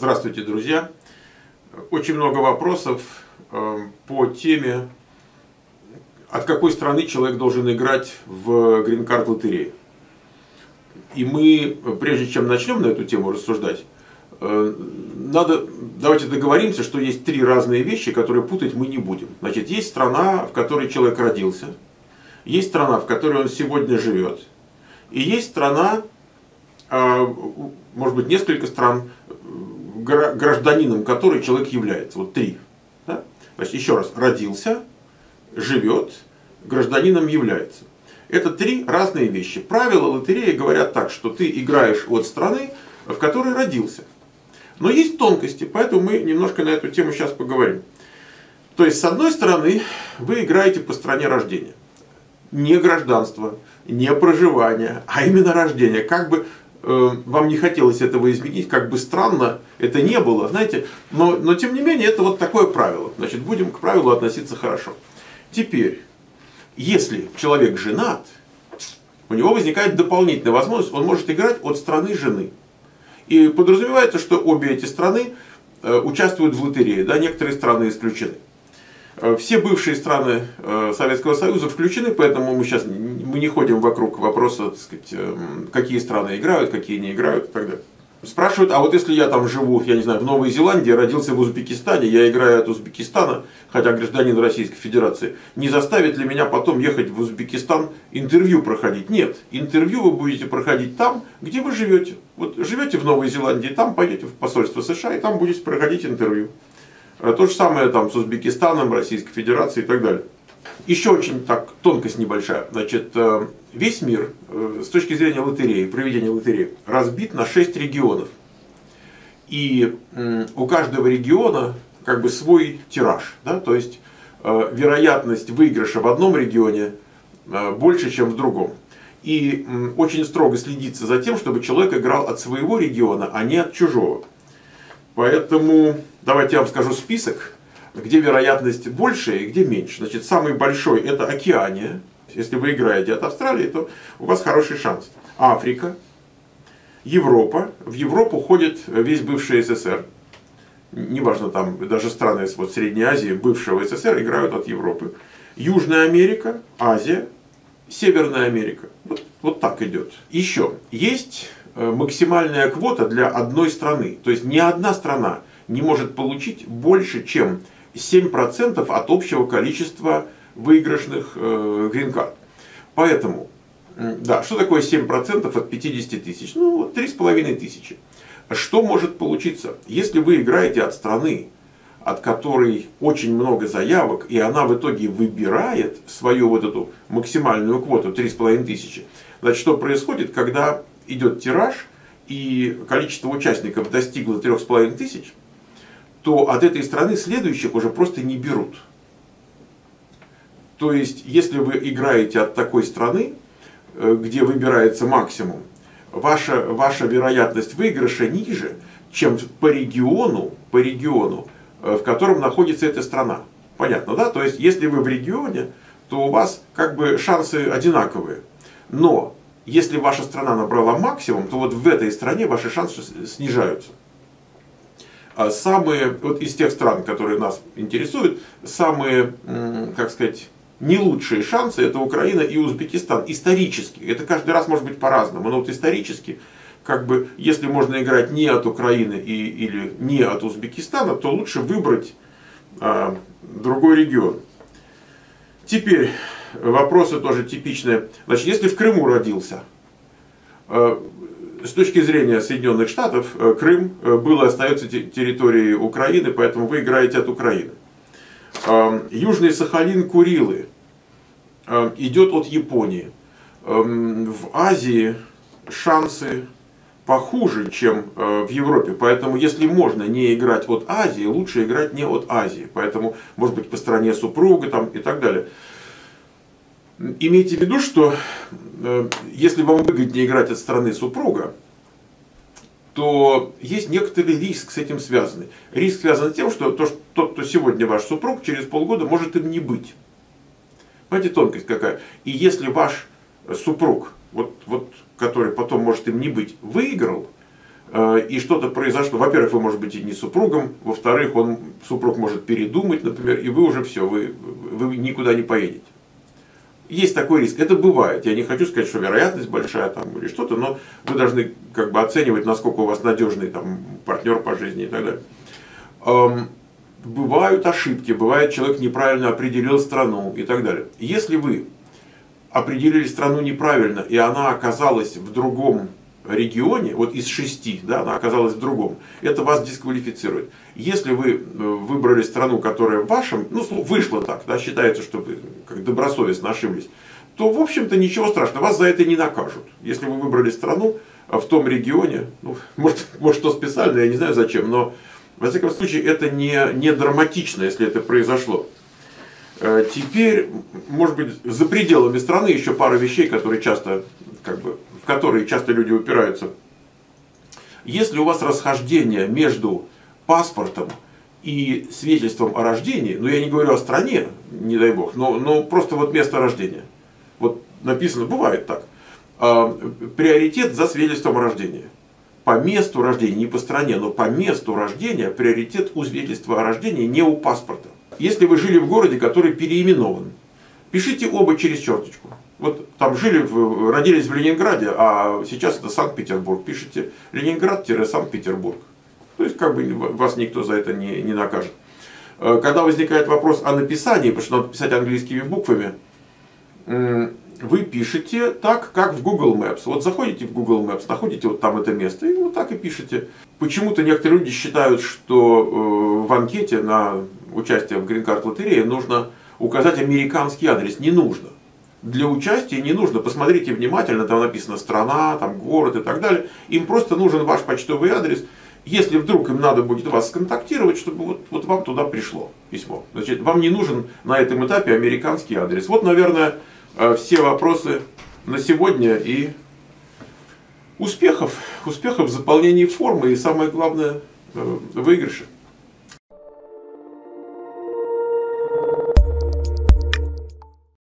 Здравствуйте, друзья! Очень много вопросов по теме, от какой страны человек должен играть в грин-карт лотереи. И мы, прежде чем начнем на эту тему рассуждать, давайте договоримся, что есть три разные вещи, которые путать мы не будем. Значит, есть страна, в которой человек родился, есть страна, в которой он сегодня живет, и есть страна, может быть, несколько стран, гражданином которой человек является. Вот три. Да? Значит, еще раз, родился, живет, гражданином является. Это три разные вещи. Правила лотереи говорят так, что ты играешь от страны, в которой родился. Но есть тонкости, поэтому мы немножко на эту тему сейчас поговорим. То есть, с одной стороны, вы играете по стране рождения. Не гражданство, не проживание, а именно рождение. Как бы вам не хотелось этого изменить, как бы странно это не было, знаете, но тем не менее это вот такое правило. Значит, будем к правилу относиться хорошо. Теперь, если человек женат, у него возникает дополнительная возможность, он может играть от страны жены. И подразумевается, что обе эти страны участвуют в лотерее, да, некоторые страны исключены. Все бывшие страны Советского Союза включены, поэтому мы не ходим вокруг вопроса, так сказать, какие страны играют, какие не играют и так далее. Спрашивают, а вот если я там живу, я не знаю, в Новой Зеландии, родился в Узбекистане, я играю от Узбекистана, хотя гражданин Российской Федерации, не заставит ли меня потом ехать в Узбекистан интервью проходить? Нет, интервью вы будете проходить там, где вы живете. Вот живете в Новой Зеландии, там пойдете в посольство США и там будете проходить интервью. То же самое там с Узбекистаном, Российской Федерацией и так далее. Еще очень так тонкость небольшая. Значит, весь мир с точки зрения лотереи, проведения лотереи, разбит на 6 регионов. И у каждого региона как бы свой тираж. Да? То есть вероятность выигрыша в одном регионе больше, чем в другом. И очень строго следится за тем, чтобы человек играл от своего региона, а не от чужого. Поэтому давайте я вам скажу список, где вероятность больше и где меньше. Значит, самый большой – это Океания. Если вы играете от Австралии, то у вас хороший шанс. Африка, Европа. В Европу ходит весь бывший СССР. Неважно, там даже страны вот, Средней Азии, бывшего СССР играют от Европы. Южная Америка, Азия, Северная Америка. Вот так идет. Еще есть максимальная квота для одной страны. То есть ни одна страна не может получить больше, чем 7% от общего количества выигрышных грин-карт. Поэтому, да, что такое 7% от 50 тысяч? Ну, вот 3500. Что может получиться, если вы играете от страны, от которой очень много заявок, и она в итоге выбирает свою вот эту максимальную квоту 3500? Значит, что происходит, когда идет тираж, и количество участников достигло 3500, то от этой страны следующих уже просто не берут. То есть, если вы играете от такой страны, где выбирается максимум, ваша вероятность выигрыша ниже, чем по региону, в котором находится эта страна. Понятно, да? То есть, если вы в регионе, то у вас как бы шансы одинаковые. Но если ваша страна набрала максимум, то вот в этой стране ваши шансы снижаются. Самые, вот из тех стран, которые нас интересуют, самые, как сказать, не лучшие шансы — это Украина и Узбекистан. Исторически. Это каждый раз может быть по-разному. Но вот исторически, как бы, если можно играть не от Украины или не от Узбекистана, то лучше выбрать другой регион. Теперь вопросы тоже типичные. Значит, если в Крыму родился, с точки зрения Соединенных Штатов, Крым был и остается территорией Украины, поэтому вы играете от Украины. Южный Сахалин, Курилы идет от Японии. В Азии шансы похуже, чем в Европе. Поэтому, если можно не играть от Азии, лучше играть не от Азии. Поэтому, может быть, по стране супруга там, и так далее. Имейте в виду, что если вам выгоднее играть от страны супруга, то есть некоторый риск с этим связанный. Риск связан с тем, что тот, кто сегодня ваш супруг, через полгода может им не быть. Понимаете, тонкость какая? И если ваш супруг, который потом может им не быть, выиграл, и что-то произошло. Во-первых, вы, может быть, и не супругом, во-вторых, супруг может передумать, например, и вы уже все, вы никуда не поедете. Есть такой риск, это бывает. Я не хочу сказать, что вероятность большая там, или что-то, но вы должны как бы оценивать, насколько у вас надежный там, партнер по жизни и так далее. Бывают ошибки, бывает, человек неправильно определил страну и так далее. Если вы определили страну неправильно, и она оказалась в другом регионе, вот из 6, да, она оказалась в другом, это вас дисквалифицирует. Если вы выбрали страну, которая в вашем, ну, вышло так, да, считается, что вы как добросовестно ошиблись, то, в общем-то, ничего страшного, вас за это не накажут. Если вы выбрали страну в том регионе, ну, может что специально, я не знаю зачем, но, во всяком случае, это не драматично, если это произошло. Теперь, может быть, за пределами страны еще пара вещей, которые часто, в которые часто люди упираются. Если у вас расхождение между паспортом и свидетельством о рождении, ну я не говорю о стране, не дай бог, но просто вот место рождения. Вот написано, бывает так, приоритет за свидетельством о рождении. По месту рождения, не по стране, но по месту рождения приоритет у свидетельства о рождении, не у паспорта. Если вы жили в городе, который переименован, пишите оба через черточку. Вот там родились в Ленинграде, а сейчас это Санкт-Петербург. Пишите Ленинград-Санкт-Петербург. То есть как бы вас никто за это не накажет. Когда возникает вопрос о написании, потому что надо писать английскими буквами, вы пишете так, как в Google Maps. Вот заходите в Google Maps, находите вот там это место, и вот так и пишете. Почему-то некоторые люди считают, что в анкете на участие в Green Card лотерее нужно указать американский адрес. Не нужно. Для участия не нужно. Посмотрите внимательно, там написано страна, там город и так далее. Им просто нужен ваш почтовый адрес. Если вдруг им надо будет вас сконтактировать, чтобы вот вам туда пришло письмо. Значит, вам не нужен на этом этапе американский адрес. Вот, наверное, все вопросы на сегодня. И успехов в заполнении формы и, самое главное, выигрыша.